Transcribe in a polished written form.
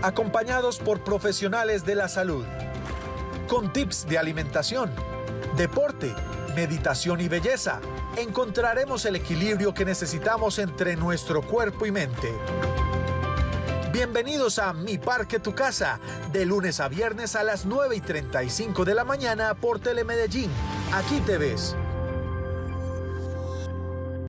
acompañados por profesionales de la salud, con tips de alimentación, deporte, meditación y belleza. Encontraremos el equilibrio que necesitamos entre nuestro cuerpo y mente. Bienvenidos a Mi Parque Tu Casa, de lunes a viernes a las 9:35 de la mañana por Telemedellín. Aquí te ves.